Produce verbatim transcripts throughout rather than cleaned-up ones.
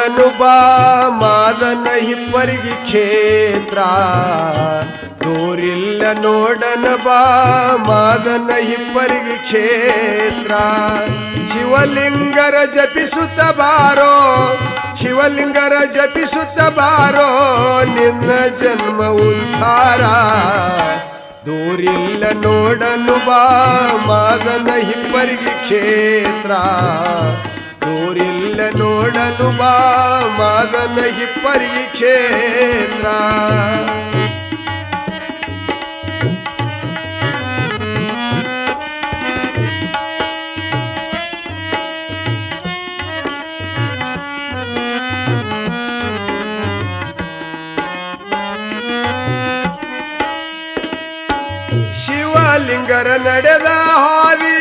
ನೋಡನು ಬಾ ಮಾದನ ಹಿಪ್ಪರಿಗೆ ಕ್ಷೇತ್ರ ದೂರಿಲ್ಲ ನೋಡನ ಬಾ ಮಾದನ ಹಿಪ್ಪರಿಗೆ ಕ್ಷೇತ್ರ ಶಿವಲಿಂಗರ ಜಪಿಸುತ್ತ ಬಾರೋ ಶಿವಲಿಂಗರ ಜಪಿಸುತ್ತ ಬಾರೋ ನಿನ್ನ ಜನ್ಮ ಉದ್ಧಾರ ದೂರಿಲ್ಲ ನೋಡನು ಬಾ ಮಾದನ ಹಿಪ್ಪರಿಗೆ ಕ್ಷೇತ್ರ ದೂರಿಲ್ಲ ನೋಡನು ಬಾ ಮಾದನ ಹಿಪ್ಪರಿಗೆ ಕ್ಷೇತ್ರ ಶಿವಲಿಂಗರ ನಡೆದ ಹಾವಿ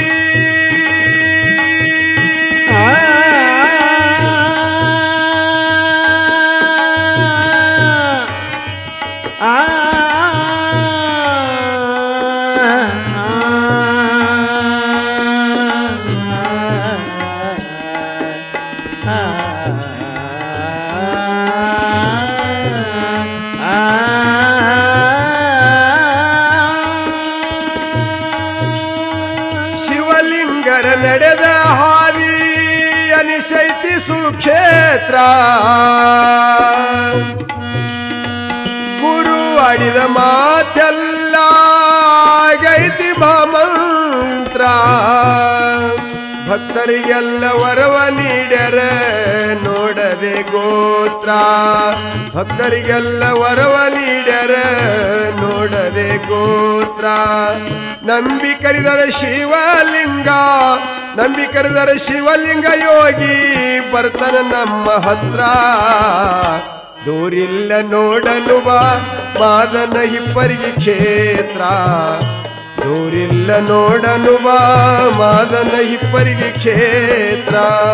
ನಡೆದ ಹಾವಿ ಅನಿಸೈತಿ ಸುಕ್ಷೇತ್ರ ಗುರು ಆಡಿದ ಮಾತೆಲ್ಲ ಆಗೈತಿ ಮಂತ್ರ ಭಕ್ತರಿಗೆಲ್ಲ ವರವ ನೀಡ್ಯರ ನೋಡದೆ ಗೋತ್ರ ಭಕ್ತರಿಗೆಲ್ಲ ವರವ ನೀಡ್ಯರ ನೋಡದೆ ಗೋತ್ರ ನಂಬಿ ಕರೆದರ ಶಿವಲಿಂಗ ನಂಬಿ ಕರೆದರ ಶಿವಲಿಂಗ ಯೋಗಿ ಬರ್ತಾನ ನಮ್ಮ ಹತ್ರ ದೂರಿಲ್ಲ ನೋಡನು ಬಾ ಮಾದನ ಹಿಪ್ಪರಿಗೆ ಕ್ಷೇತ್ರ ದೂರಿಲ್ಲ ನೋಡನು ಬಾ ಮಾದನ ಹಿಪ್ಪರಿಗೆ ಕ್ಷೇತ್ರ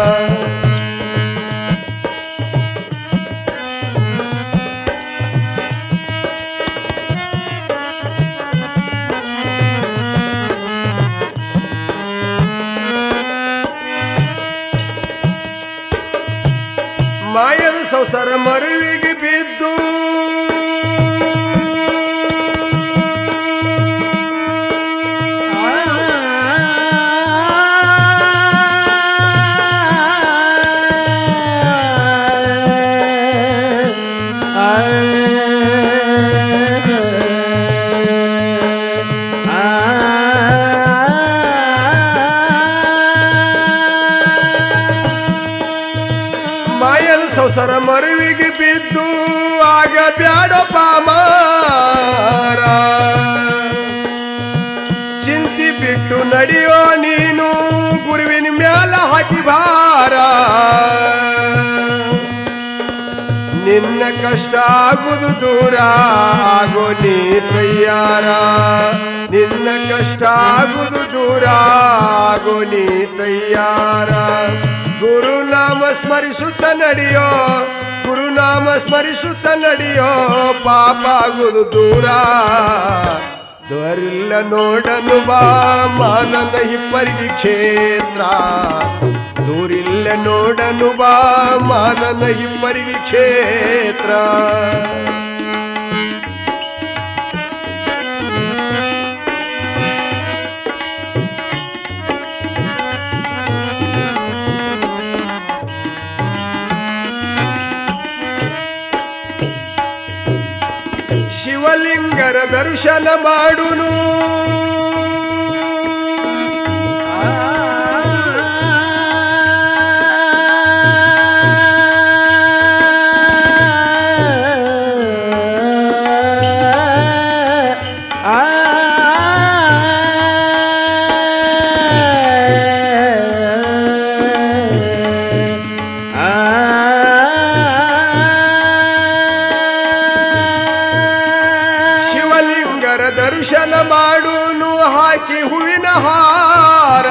ಮಾಯದ ಸಂಸಾರ ಮರುವಿಗೆ ಬಿದ್ದು ಸಂಸಾರ ಮರುವಿಗೆ ಬಿದ್ದು ಆಗ ಬ್ಯಾಡೋ ಪಾಮಾರ ಚಿಂತಿ ಬಿಟ್ಟು ನಡೆಯೋ ನೀನು ಗುರುವಿನ ಮ್ಯಾಲ ಹಾಕಿ ಭಾರ ನಿನ್ನ ಕಷ್ಟ ಆಗುದು ದೂರ ಆಗೋ ನೀ ತಯ್ಯಾರ ನಿನ್ನ ಕಷ್ಟ ಆಗುದು ದೂರ ಆಗೋ ನೀ ತಯ್ಯಾರ ಗುರುನಾಮ ಸ್ಮರಿಸುತ್ತ ನಡೆಯೋ ಗುರುನಾಮ ಸ್ಮರಿಸುತ್ತ ನಡೆಯೋ ಪಾಪ ಆಗುದು ದೂರ ದೂರಿಲ್ಲ ನೋಡನು ಬಾ ಮಾದನ ಹಿಪ್ಪರಿಗೆ ಕ್ಷೇತ್ರ ದೂರಿಲ್ಲ ನೋಡನು ಬಾ ಮಾದನ ಹಿಪ್ಪರಿಗೆ ಕ್ಷೇತ್ರ ಶಿವಲಿಂಗರ ದರ್ಶನ ಮಾಡುನು ದರ್ಶನ ಮಾಡುನು ಹಾಕಿ ಹೂವಿನ ಹಾರ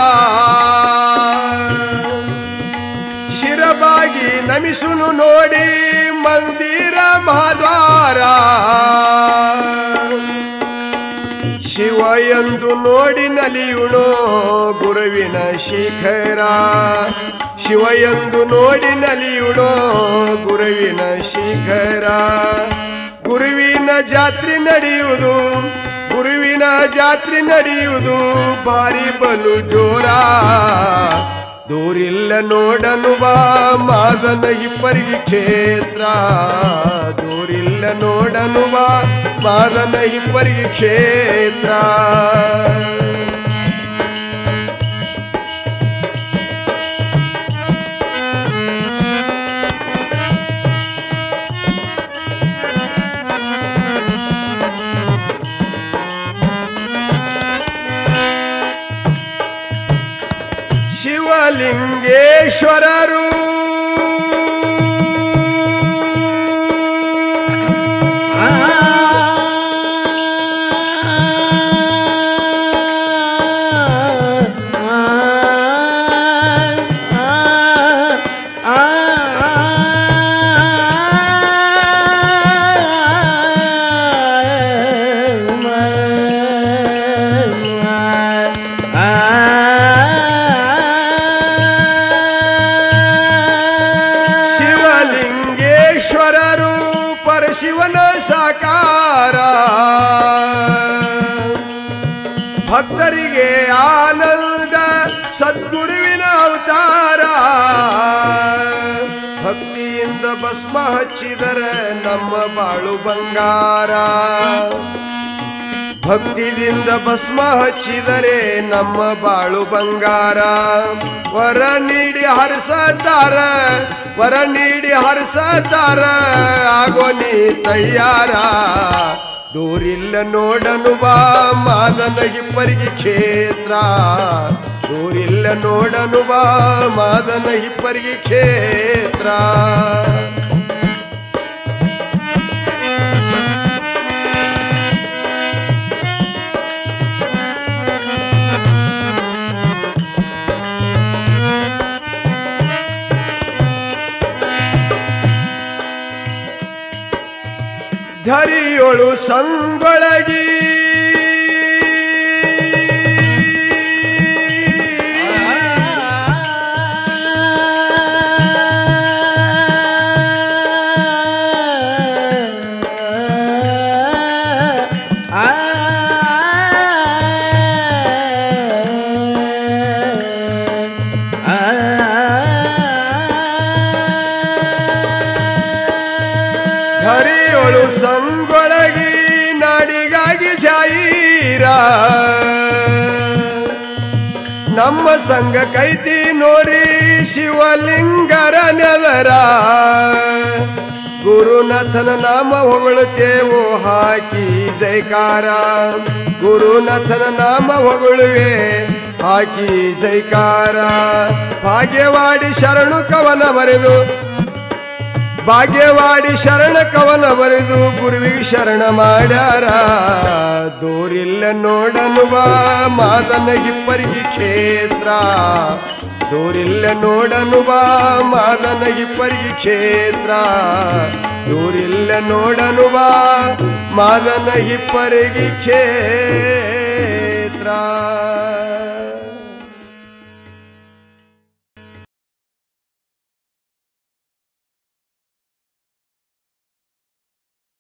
ಶಿರಬಾಗಿ ನಮಿಸುನು ನೋಡಿ ಮಂದಿರ ಮಹಾದ್ವಾರ ಶಿವ ಎಂದು ನೋಡಿ ನಲಿಯುಣೋ ಗುರುವಿನ ಶಿಖರ ಶಿವ ಎಂದು ನೋಡಿ ನಲಿಯುಣೋ ಗುರುವಿನ ಶಿಖರ ಗುರುವಿನ ಜಾತ್ರೆ ನಡೆಯುವುದು ಗುರುವಿನ ಜಾತ್ರೆ ನಡೆಯುವುದು ಭಾರಿ ಬಲು ಜೋರ ದೂರಿಲ್ಲ ನೋಡನು ಬಾ ಮಾದನ ಇಬ್ಬರಿಗೆ ಕ್ಷೇತ್ರ ದೂರಿಲ್ಲ ನೋಡನು ಬಾ ಮಾದನ ಇಬ್ಬರಿಗೆ ಕ್ಷೇತ್ರ ಶಿವಲಿಂಗೇಶ್ವರರು ಶಿವನ ಸಾಕಾರ ಭಕ್ತರಿಗೆ ಆನಂದ ಸದ್ಗುರುವಿನ ಅವತಾರ ಭಕ್ತಿಯಿಂದ ಭಸ್ಮ ಹಚ್ಚಿದರೆ ನಮ್ಮ ಬಾಳು ಬಂಗಾರ ಭಕ್ತಿಯಿಂದ ಭಸ್ಮ ಹಚ್ಚಿದರೆ ನಮ್ಮ ಬಾಳು ಬಂಗಾರ ವರ ನೀಡಿ ಹರಿಸತಾರ ವರ ನೀಡಿ ಹರಿಸತಾರ ಆಗೋ ನೀ ತಯ್ಯಾರ ದೂರಿಲ್ಲ ನೋಡನು ಬಾ ಮಾದನ ಇಬ್ಬರಿಗೆ ಕ್ಷೇತ್ರ ದೂರಿಲ್ಲ ನೋಡನು ಬಾ ಮಾದನ ಇಬ್ಬರಿಗೆ ಕ್ಷೇತ್ರ ಧರಿಯೊಳು ಸಂಗೊಳಗಿ ಧರಿಯೊಳು ಸಂಗೊಳಗಿ ನಾಡಿಗಾಗಿ ಜಾಯಿರ ನಮ್ಮ ಸಂಘ ಕೈತಿ ನೋಡ್ರಿ ಶಿವಲಿಂಗರ ನೆಲರ ಗುರುನಾಥನ ನಾಮ ಹೊಗಳುತ್ತೇವು ಹಾಕಿ ಜೈಕಾರ ಗುರುನಾಥನ ನಾಮ ಹೊಗಳುವೆ ಹಾಕಿ ಜೈಕಾರ ಭಾಗ್ಯವಾಡಿ ಶರಣು ಕವನ ಬರೆದು ಭಾಗ್ಯವಾಡಿ ಶರಣ ಕವನ ಬರೆದು ಗುರುವಿಗೆ ಶರಣ ಮಾಡ್ಯಾರ ದೂರಿಲ್ಲ ನೋಡನು ಬಾ ಮಾದನ ಇಬ್ಬರಿಗೆ ಕ್ಷೇತ್ರ ದೂರಿಲ್ಲ ನೋಡನು ಬಾ ಮಾದನ ಇಬ್ಬರಿಗೆ ಕ್ಷೇತ್ರ ದೂರಿಲ್ಲ ನೋಡನು ಬಾ ಮಾದನ ಇಬ್ಬರಿಗೆ ಕ್ಷೇತ್ರ